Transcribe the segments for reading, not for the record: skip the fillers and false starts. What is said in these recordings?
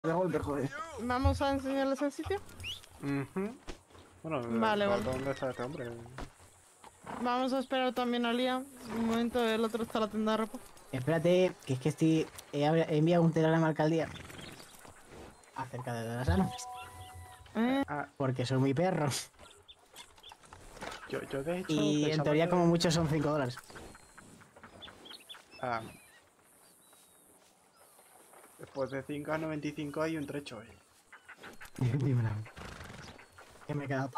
De golpe, joder. ¿Vamos a enseñarles el sitio? Bueno, Vale, vale. ¿dónde está este hombre? Vamos a esperar también a Liam. Un momento, el otro está en la tienda de ropa. Espérate, que es que he enviado un telegrama a la alcaldía acerca de las armas. Porque soy muy perro. Yo de hecho Y en pensaba teoría, que- como mucho, son $5. Ah, después de 5 a 95 hay un trecho hoy. Dímelo. Que me he quedado.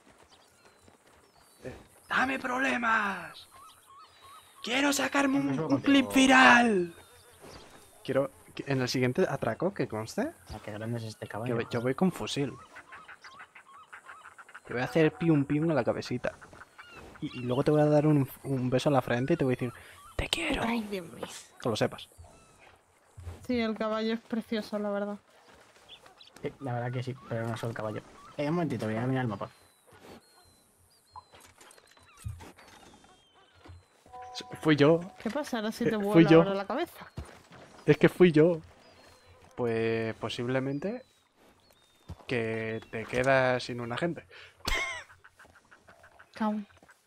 ¡Dame problemas! ¡Quiero sacarme Me subo un contigo. clip viral! Quiero... En el siguiente atraco, que conste, Ah, qué grande es este que caballo. yo voy con fusil. Te voy a hacer pium pium en la cabecita. Y luego te voy a dar un beso en la frente y te voy a decir, te quiero. Ay, Dios mío. Que lo sepas. Sí, el caballo es precioso, la verdad. Sí, la verdad que sí, pero no soy el caballo. Un momentito, voy a mirar el mapa. Fui yo. ¿Qué pasará si te Fui vuela yo. ahora la cabeza? Es que fui yo. Pues posiblemente que te quedas sin un agente. Chao.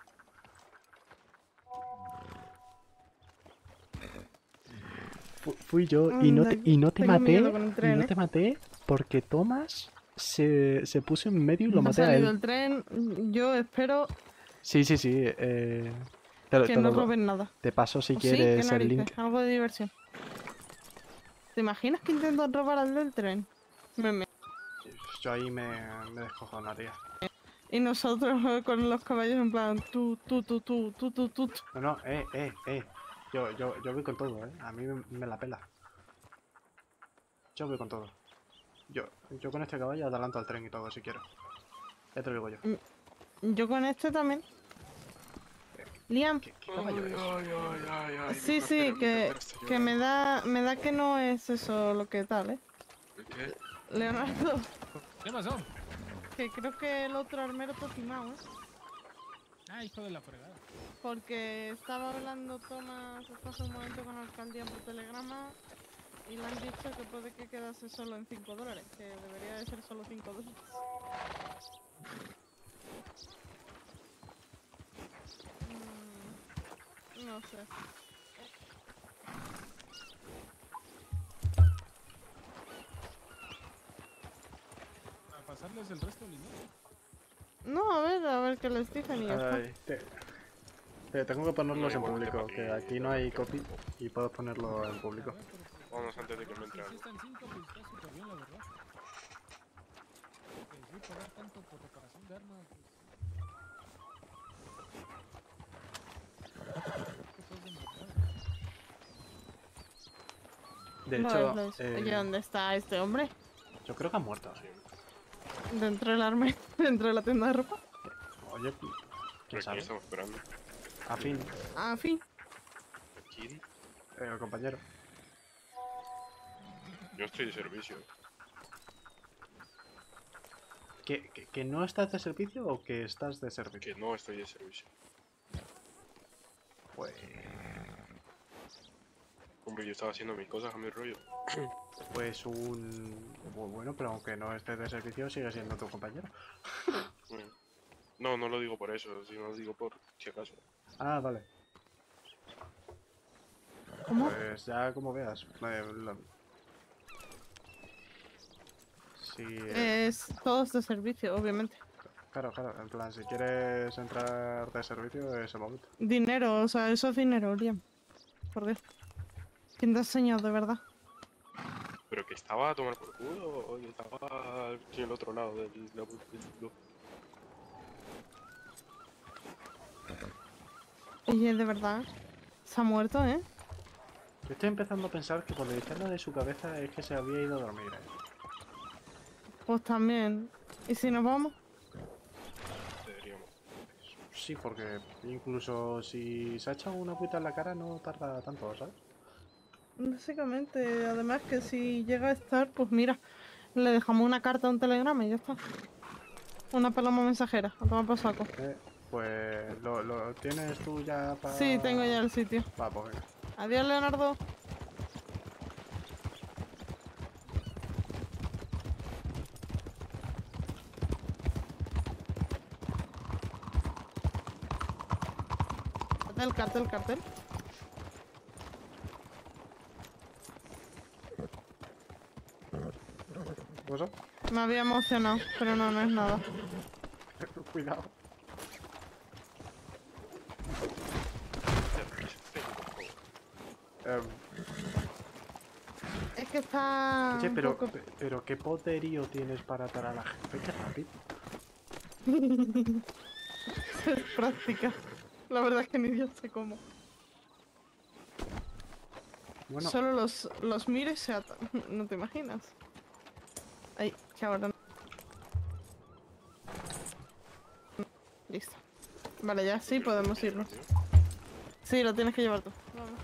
Fui yo y no te Tengo maté. miedo con el tren, Y no ¿eh? te maté porque Thomas se puso en medio y lo Ha maté a salido él. el tren. Yo espero Sí. que no roben nada. Te paso si ¿O sí? ¿Qué quieres el narices? link. Algo de diversión. ¿Te imaginas que intentan robar al del tren? Yo ahí me descojonaría. Y nosotros con los caballos en plan tú. No, Yo voy con todo, A mí me la pela. Yo voy con todo. Yo con este caballo adelanto al tren y todo si quiero. Ya te lo digo yo. Yo con este también. Liam. ¿Qué caballo es? Sí, que me da que no es eso lo que tal, ¿eh? ¿Qué? Leonardo, ¿Qué pasó? que creo que el otro armero te ha timado, ¿eh? Ah, hijo de la fregada. Porque estaba hablando Tomás hasta hace un momento con la alcaldía por telegrama y le han dicho que puede que quedase solo en $5, que debería de ser solo $5. No sé. A pasarles el resto del dinero. No, a ver qué les dicen y ya está. Ay, tengo que ponerlos en público, que aquí no hay copy y puedo ponerlo en público. Vamos antes de que me entre algo. Si está en 5, pues está súper bien, la verdad. Porque sí, pagar tanto por reparación de armas, pues... Esto es demasiado. De No, hecho, Oye, ¿dónde está este hombre? yo creo que ha muerto. Dentro del armario, dentro de la tienda de ropa. Oye, ¿Pero ¿quién quién sabe? estamos esperando? A fin, Ah, en fin. ¿Quién? el compañero. Yo estoy de servicio. ¿Que no estás de servicio o que estás de servicio? Que no estoy de servicio. Pues... Hombre, yo estaba haciendo mis cosas a mi rollo. Pues bueno, pero aunque no estés de servicio, sigue siendo tu compañero. Bueno. No, no lo digo por eso, sino lo digo por si acaso. Ah, vale. ¿Cómo? Pues ya como veas. Sí, Es todos de servicio, obviamente. claro, en plan, si quieres entrar de servicio, es el momento. Dinero, o sea, eso es dinero, Liam. Por Dios. ¿Quién te ha enseñado de verdad? ¿Pero que estaba a tomar por culo o que estaba aquí al otro lado del mundo? Oye, de verdad. Se ha muerto, ¿eh? Yo estoy empezando a pensar que por la izquierda de su cabeza es que se había ido a dormir, Pues también. ¿Y si nos vamos? Deberíamos. Sí, porque incluso si se ha echado una agüita en la cara no tarda tanto, ¿sabes? Básicamente, además que si llega a estar, pues mira, le dejamos una carta, un telegrama y ya está. Una paloma mensajera, a tomar por saco. Pues lo tienes tú ya para... Sí, tengo ya el sitio. Va, pues venga. Adiós, Leonardo. El cartel, cartel. ¿Qué pasó? Me había emocionado, pero no, no es nada. Cuidado. Em, Es que está Oye, un pero, poco... pero ¿qué poderío tienes para atar a la gente? ¡Qué rápido! es práctica. La verdad es que ni yo sé cómo. Bueno, Solo los mires se atan. No te imaginas. Ay, que ahora no. Listo. Vale, ya sí podemos irnos. Sí, lo tienes que llevar tú. Vamos.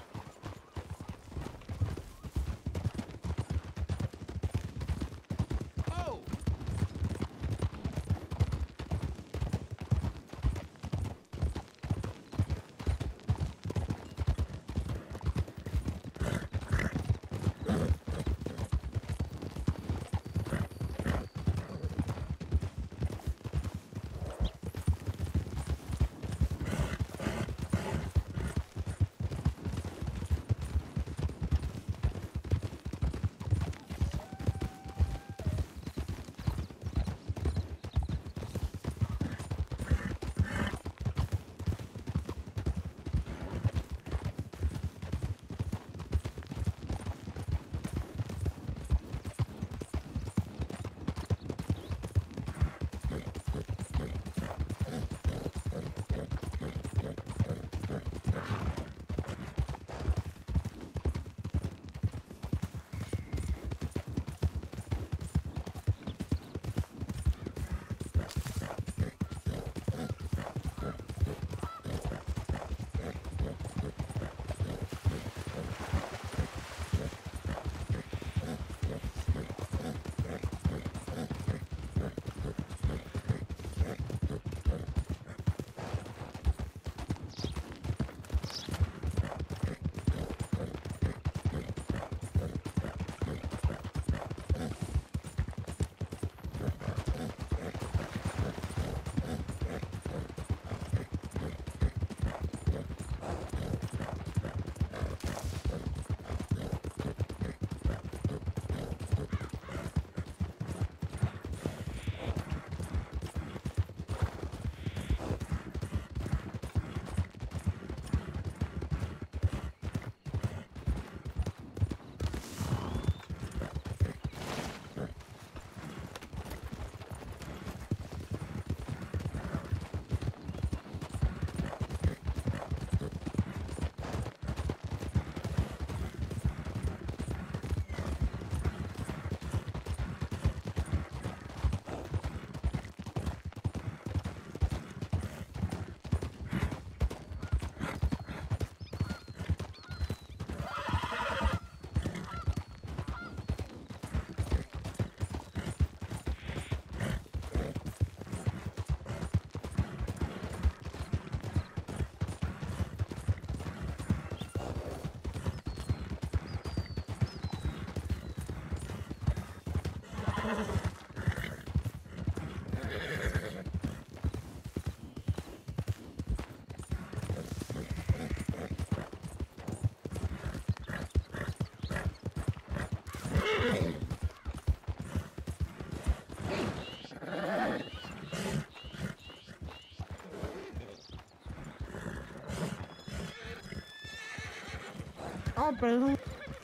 Ah, perdón.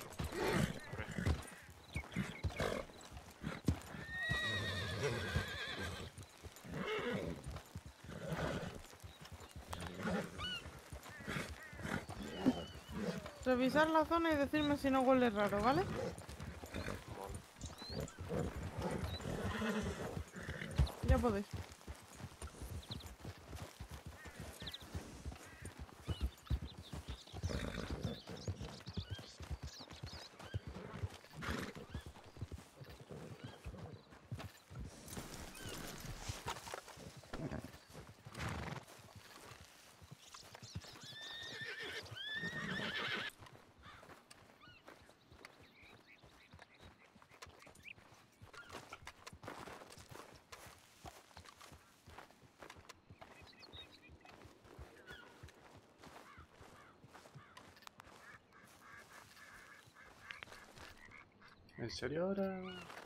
Revisar la zona y decirme si no huele raro, ¿vale? Ya podéis. ¿En serio ahora?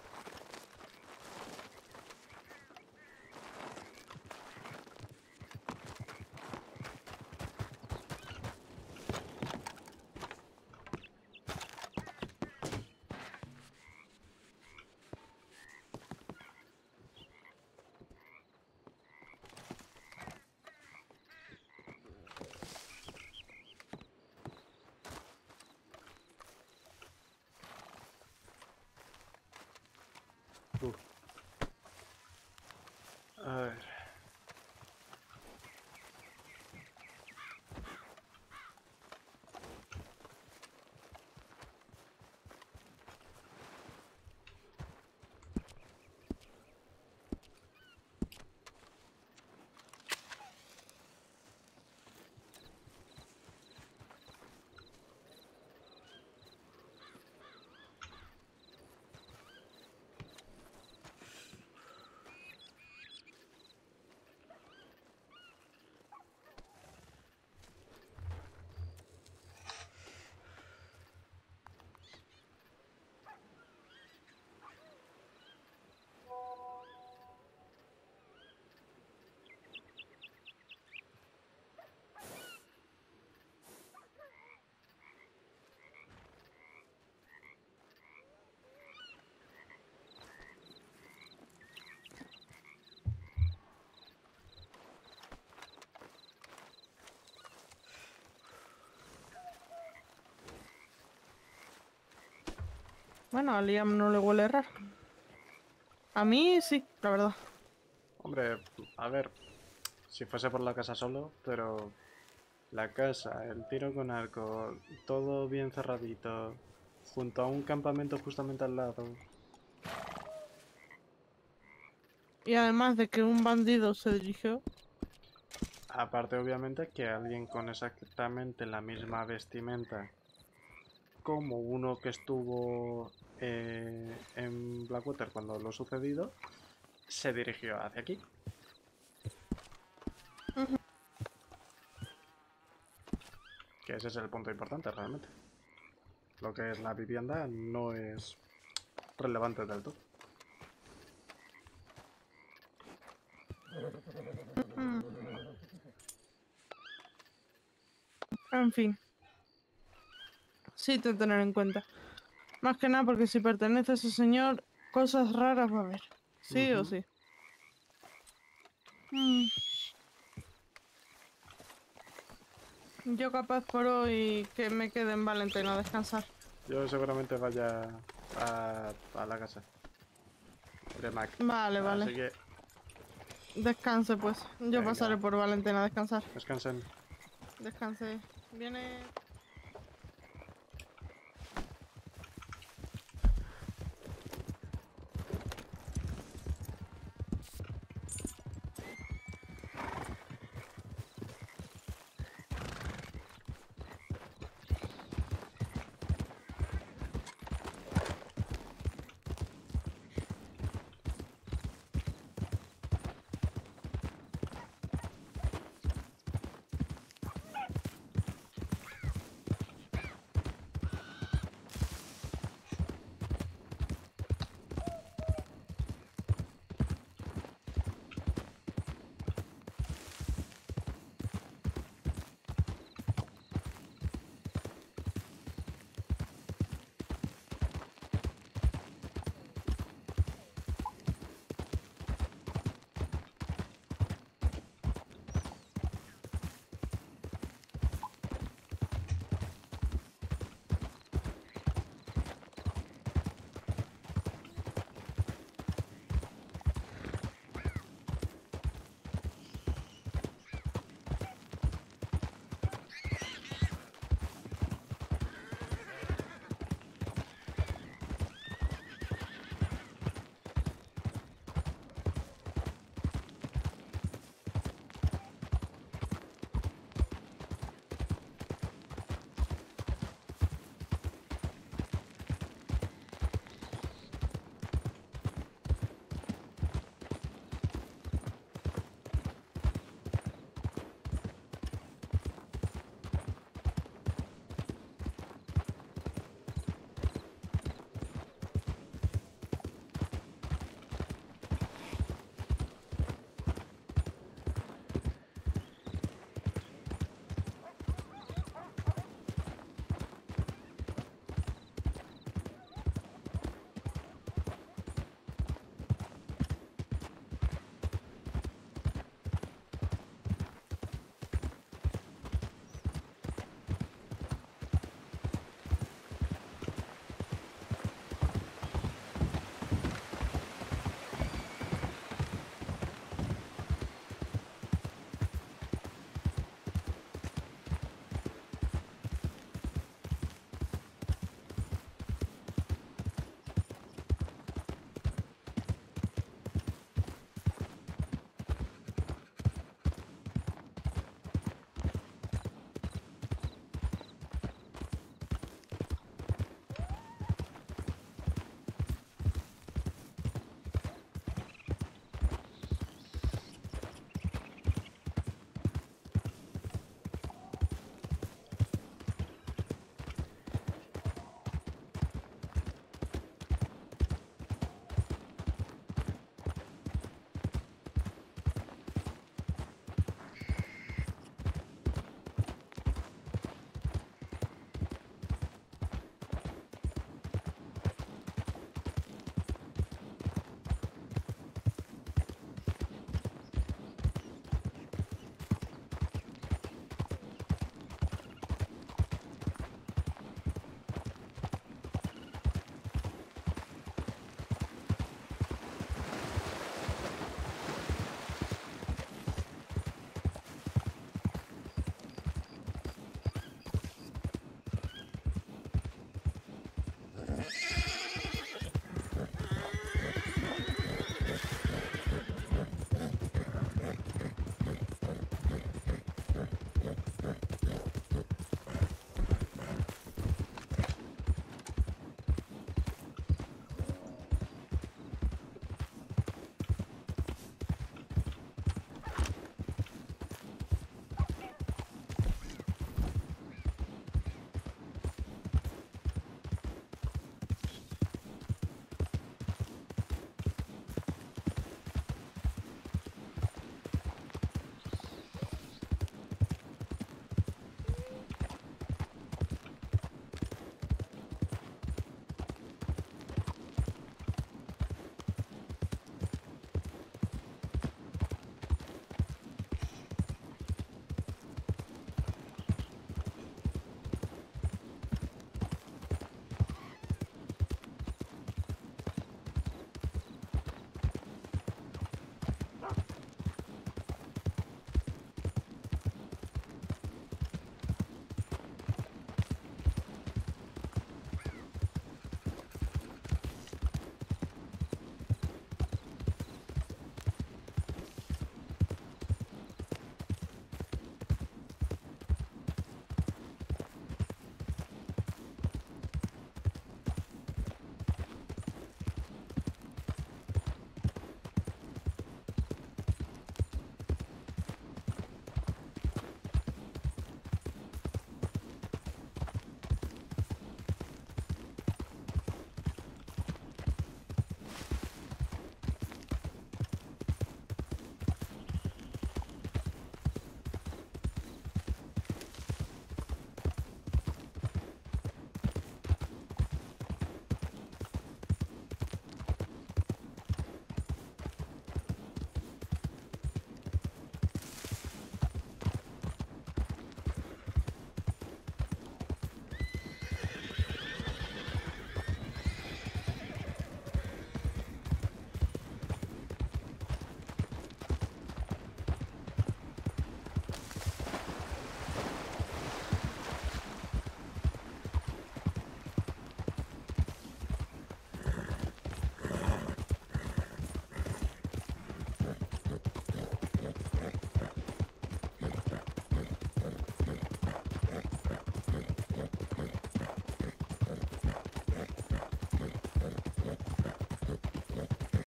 A ver. Bueno, a Liam no le huele raro. A mí sí, la verdad. Hombre, a ver, si fuese por la casa solo, pero la casa, el tiro con arco, todo bien cerradito, junto a un campamento justamente al lado. Y además de que un bandido se dirigió. Aparte, obviamente, que alguien con exactamente la misma vestimenta como uno que estuvo en Blackwater cuando lo sucedido, se dirigió hacia aquí. Que ese es el punto importante realmente. Lo que es la vivienda no es relevante del todo. En fin. Sí, te tener en cuenta. Más que nada porque si pertenece a ese señor, cosas raras va a haber. Sí o sí. Yo capaz por hoy que me quede en Valentina a descansar. Yo seguramente vaya a la casa de Mac. Vale, vale. Así que Descanse pues. Yo Venga. pasaré por Valentina a descansar. descansen. Descanse. Viene...